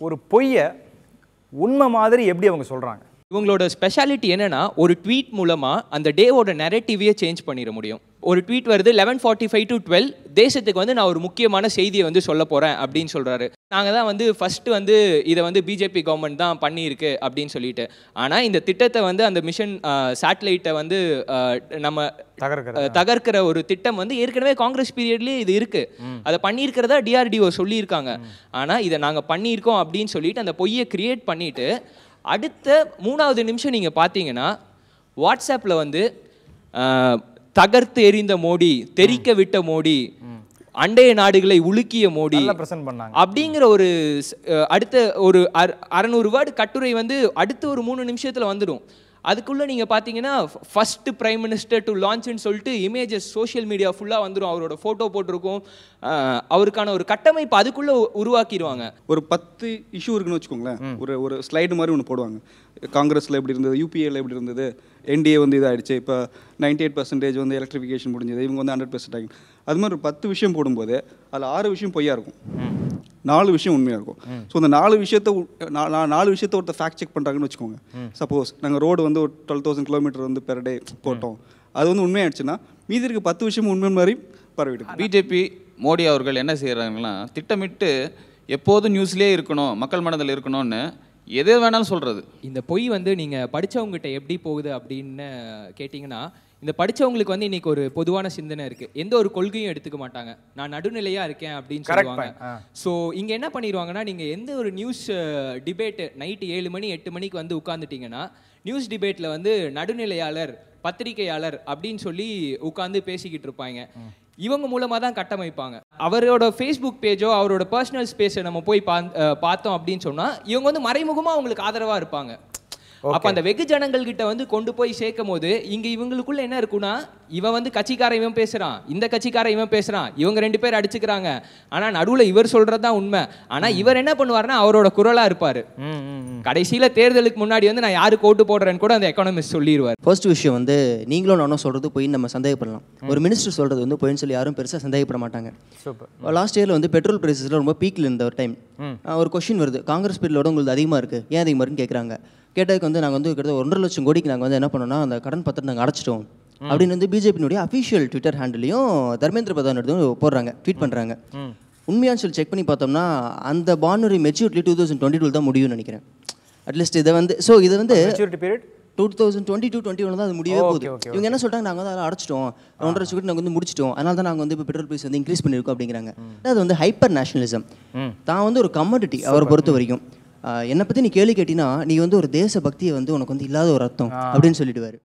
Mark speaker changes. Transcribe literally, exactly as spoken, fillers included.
Speaker 1: ஒரு பொய்யை உண்மை மாதிரி எப்படி அவங்க சொல்கிறாங்க?
Speaker 2: இவங்களோட ஸ்பெஷாலிட்டி என்னன்னா, ஒரு ட்வீட் மூலமாக அந்த டேவோட நெரேட்டிவையே சேஞ்ச் பண்ணிட முடியும். ஒரு ட்வீட் வருது eleven forty five to twelve தேசத்துக்கு வந்து நான் ஒரு முக்கியமான செய்தியை வந்து சொல்ல போகிறேன் அப்படின்னு சொல்கிறாரு. நாங்கள் தான் வந்து ஃபஸ்ட்டு வந்து இதை வந்து பிஜேபி கவர்மெண்ட் தான் பண்ணியிருக்கு அப்படின்னு சொல்லிட்டு. ஆனால் இந்த திட்டத்தை வந்து அந்த மிஷன் சேட்டலைட்டை வந்து நம்ம
Speaker 1: தகர்க்கிற
Speaker 2: தகர்க்கிற ஒரு திட்டம் வந்து ஏற்கனவே காங்கிரஸ் பீரியட்லேயே இது இருக்குது. அதை பண்ணியிருக்கிறதா டிஆர்டிஓ சொல்லியிருக்காங்க. ஆனால் இதை நாங்கள் பண்ணியிருக்கோம் அப்படின்னு சொல்லிட்டு அந்த பொய்யை கிரியேட் பண்ணிவிட்டு அடுத்த மூணாவது நிமிஷம் நீங்கள் பார்த்தீங்கன்னா வாட்ஸ்அப்பில் வந்து தகர்த்து எறிந்த மோடி, தெரிக்க விட்ட மோடி, அண்டைய நாடுகளை உலுக்கிய மோடி அப்படிங்கிற ஒரு அடுத்த ஒரு அறநூறு வேர்டு கட்டுரை வந்து அடுத்த ஒரு மூணு நிமிஷத்தில் வந்துடும். அதுக்குள்ளே நீங்கள் பார்த்தீங்கன்னா ஃபஸ்ட்டு பிரைம் மினிஸ்டர் டு லான்ச்னு சொல்லிட்டு இமேஜஸ் சோஷியல் மீடியா ஃபுல்லாக வந்துடும். அவரோட ஃபோட்டோ போட்டிருக்கும். அவருக்கான ஒரு கட்டமைப்பு அதுக்குள்ளே உருவாக்கிடுவாங்க.
Speaker 3: ஒரு பத்து இஷ்யூ இருக்குன்னு வச்சுக்கோங்களேன். ஒரு ஒரு ஸ்லைடு மாதிரி ஒன்று போடுவாங்க. காங்கிரஸில் எப்படி இருந்தது, யூபிஏல எப்படி இருந்தது, என்டிஏ வந்து இதாகிடுச்சு, இப்போ நைன்டி எயிட் பர்சன்டேஜ் வந்து எலக்ட்ரிஃபிகேஷன் முடிஞ்சது, இவங்க வந்து ஹண்ட்ரட் பர்சன்ட் ஆகி அது மாதிரி ஒரு பத்து விஷயம் போடும்போது அதில் ஆறு விஷயம் பொய்யா இருக்கும், நாலு விஷயம் உண்மையாக இருக்கும். ஸோ அந்த நாலு விஷயத்த நாலு விஷயத்த ஒருத்தர் ஃபேக்ட் செக் பண்ணுறாங்கன்னு வச்சுக்கோங்க. சப்போஸ் நாங்கள் ரோடு வந்து ஒரு டுவெல் தௌசண்ட் கிலோமீட்டர் வந்து பெர் டே போட்டோம், அது வந்து உண்மையாகிடுச்சுன்னா மீதி இருக்க பத்து விஷயம் உண்மை மாதிரி பரவிடும்.
Speaker 4: பிஜேபி மோடி அவர்கள் என்ன செய்கிறாங்கன்னா, திட்டமிட்டு எப்போதும் நியூஸ்லேயே இருக்கணும், மக்கள் மனதில் இருக்கணும்னு எது வேணாலும் சொல்கிறது.
Speaker 2: இந்த பொய் வந்து நீங்கள் படித்தவங்ககிட்ட எப்படி போகுது அப்படின்னு கேட்டிங்கன்னா, இந்த படித்தவங்களுக்கு வந்து இன்றைக்கி ஒரு பொதுவான சிந்தனை இருக்குது. எந்த ஒரு கொள்கையும் எடுத்துக்க மாட்டாங்க. நான் நடுநிலையாக இருக்கேன் அப்படின்னு சொல்லுவாங்க. ஸோ இங்கே என்ன பண்ணிடுவாங்கன்னா, நீங்கள் எந்த ஒரு நியூஸ் டிபேட்டு நைட்டு ஏழு மணி எட்டு மணிக்கு வந்து உட்காந்துட்டிங்கன்னா நியூஸ் டிபேட்டில் வந்து நடுநிலையாளர், பத்திரிகையாளர் அப்படின்னு சொல்லி உட்காந்து பேசிக்கிட்டு இருப்பாங்க. இவங்க மூலமாக தான் கட்டமைப்பாங்க. அவரோட ஃபேஸ்புக் பேஜோ அவரோட பர்சனல் ஸ்பேஸை நம்ம போய் பா பார்த்தோம் அப்படின்னு சொன்னால் இவங்க வந்து மறைமுகமாக அவங்களுக்கு ஆதரவாக இருப்பாங்க. அப்போ அந்த வெகு ஜனங்கள் கிட்ட வந்து கொண்டு போய் சேர்க்கும் போது இங்கே இவங்களுக்குள்ள என்ன இருக்குன்னா, இவன் வந்து கட்சிக்காரன் இவன் பேசுகிறான், இந்த கட்சிக்காரன் இவன் பேசுகிறான், இவங்க ரெண்டு பேர் அடிச்சுக்கிறாங்க. ஆனால் நடுவில் இவர் சொல்கிறது தான் உண்மை. ஆனால் இவர் என்ன பண்ணுவார்னா அவரோட குரலாக இருப்பார். கடைசியில் தேர்தலுக்கு முன்னாடி வந்து நான் யாருக்கு ஓட்டு போடுறேன்னு கூட அந்த எக்கானமிஸ்ட் சொல்லிடுவார்.
Speaker 5: ஃபர்ஸ்ட் விஷயம் வந்து நீங்களும் நானும் சொல்கிறது போய் நம்ம சந்தேகப்படலாம். ஒரு மினிஸ்டர் சொல்கிறது வந்து போயின்னு சொல்லி யாரும் பெருசாக சந்தேகப்பட மாட்டாங்க. லாஸ்ட் இயரில் வந்து பெட்ரோல் ப்ரைஸஸில் ரொம்ப பீக்கில் இருந்த ஒரு டைம் ஒரு கொஸ்டின் வருது, காங்கிரஸ் பீரியடோட உங்களுக்கு அதிகமாக இருக்குது, ஏன் அதிகமாக இருக்குன்னு கேட்குறாங்க. கேட்டதுக்கு வந்து நாங்கள் வந்து கிட்டத்தட்ட ஒன்றரை லட்சம் கோடிக்கு நாங்கள் வந்து என்ன பண்ணோம்னா அந்த கடன் பத்திரம் நாங்கள் அடைச்சிட்டோம் அப்படின்னு வந்து பிஜேபியினுடைய அஃபிஷியல் ட்விட்டர் ஹேண்டிலையும் தர்மேந்திர பிரதான் எடுத்து போடுறாங்க, ட்வீட் பண்ணுறாங்க. உண்மையான்னு சொல்லி செக் பண்ணி பார்த்தோம்னா அந்த பானுரி maturity two thousand twenty two தான் முடியும்னு நினைக்கிறேன். அட்லீஸ்ட் இதை வந்து ஸோ இது வந்து two thousand twenty two twenty one தான் அது முடியவே போகுது. இவங்க என்ன சொல்லிட்டாங்க, நாங்கள் வந்து அதை அடைச்சிட்டோம், ஒன்றரை லட்சம் கோடி நாங்கள் வந்து முடிச்சிட்டோம், அதனால தான் நாங்கள் வந்து இப்போ பெட்ரோல் ப்ரைஸ் வந்து இன்க்ரீஸ் பண்ணியிருக்கோம் அப்படிங்கிறாங்க. அது வந்து ஹைப்பர் நேஷனலிசம். தான் வந்து ஒரு கமாடிட்டி அவரை பொறுத்த வரைக்கும். என்னை பற்றி நீ கேள்வி கேட்டினா நீ வந்து ஒரு தேச பக்தியை வந்து உனக்கு வந்து இல்லாத ஒரு அர்த்தம் அப்படின்னு சொல்லிடுவார்.